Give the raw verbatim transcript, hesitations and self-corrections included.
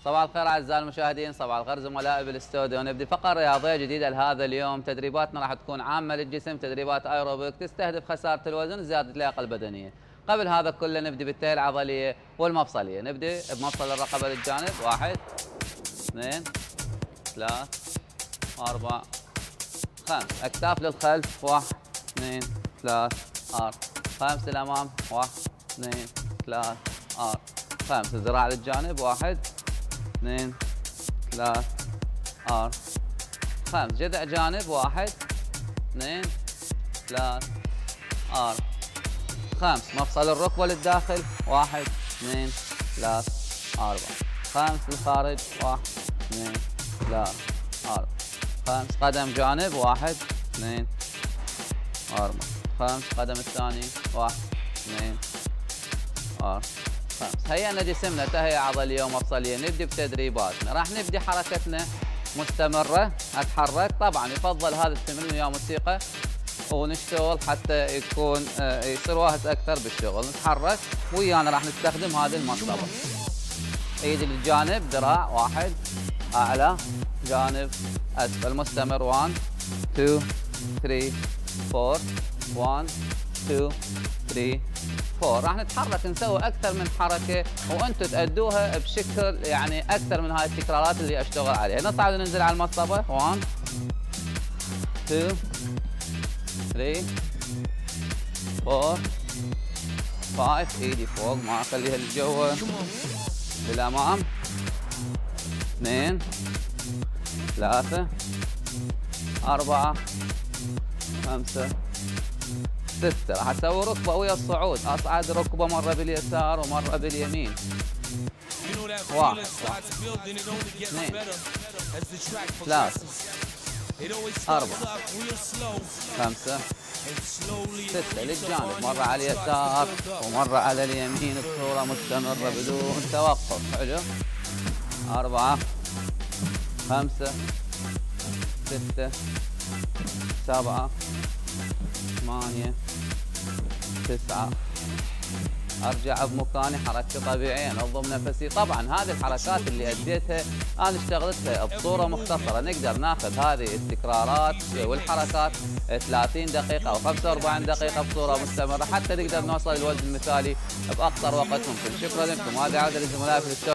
صباح الخير اعزائي المشاهدين، صباح الخير زملائي بالاستوديو. نبدي فقره رياضيه جديده لهذا اليوم. تدريباتنا راح تكون عامه للجسم، تدريبات ايروبيك تستهدف خساره الوزن وزياده اللياقه البدنيه. قبل هذا كله نبدي بالتهيئه العضليه والمفصليه. نبدي بمفصل الرقبه للجانب، واحد اثنين ثلاث اربع خمس. اكتاف للخلف، واحد اثنين ثلاث اربع خمس. للامام، واحد اثنين ثلاث اربع خمس. الذراع للجانب، واحد اثنين ثلاث اربع خمس. جذع جانب، واحد اثنين ثلاث اربع خمس. مفصل الركبه للداخل، واحد اثنين ثلاث اربع خمس. للخارج، واحد اثنين ثلاث اربع خمس. قدم جانب، واحد اثنين اربع خمس. قدم الثاني، واحد اثنين اربع خمس. هيئنا جسمنا تهيئة عضلية ومفصلية. نبدي بتدريباتنا. راح نبدي حركتنا مستمرة، اتحرك. طبعا يفضل هذا التمرين ويا موسيقى ونشتغل حتى يكون يصير واهس اكثر بالشغل. نتحرك ويانا راح نستخدم هذه المنطقة. ايدي للجانب، ذراع، واحد اعلى جانب اسفل. مستمر، واحد اثنين ثلاثة أربعة واحد اثنين ثلاثة أربعة. راح نتحرك نسوي اكثر من حركه وانتم تأدوها بشكل يعني اكثر من هاي التكرارات اللي اشتغل عليها. نصعد وننزل على المصطبه، واحد اثنين ثلاثة أربعة خمسة. ايدي فوق ما اخليها للجو. للامام، اثنين ثلاثة أربعة خمسة ستة. راح اسوي ركبة ويا الصعود، اصعد ركبة مرة باليسار ومرة باليمين. واحد اثنين ثلاثة أربعة خمسة ستة. للجانب، مرة على اليسار ومرة على اليمين بصورة مستمرة بدون توقف. حلو. أربعة خمسة ستة سبعة ثمانية تسعة. ارجع بمكاني، حركتي طبيعيه، انظم نفسي. طبعا هذه الحركات اللي اديتها انا اشتغلتها بصوره مختصره. نقدر ناخذ هذه التكرارات والحركات ثلاثين دقيقه او خمسة وأربعين دقيقه بصوره مستمره حتى نقدر نوصل للوزن المثالي باقصر وقت ممكن. شكرا لكم. هذه عوده لزملائي في الاستوديو.